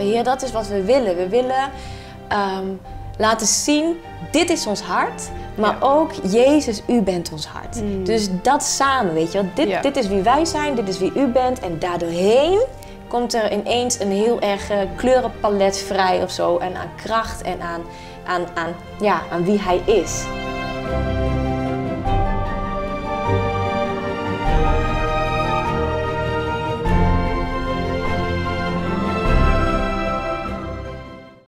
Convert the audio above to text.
van Heer, dat is wat we willen. We willen laten zien, dit is ons hart, maar ook Jezus, u bent ons hart. Dus dat samen, weet je wel. Dit is wie wij zijn, dit is wie u bent en daardoorheen komt er ineens een heel erg kleurenpalet vrij of zo en aan kracht en aan wie hij is.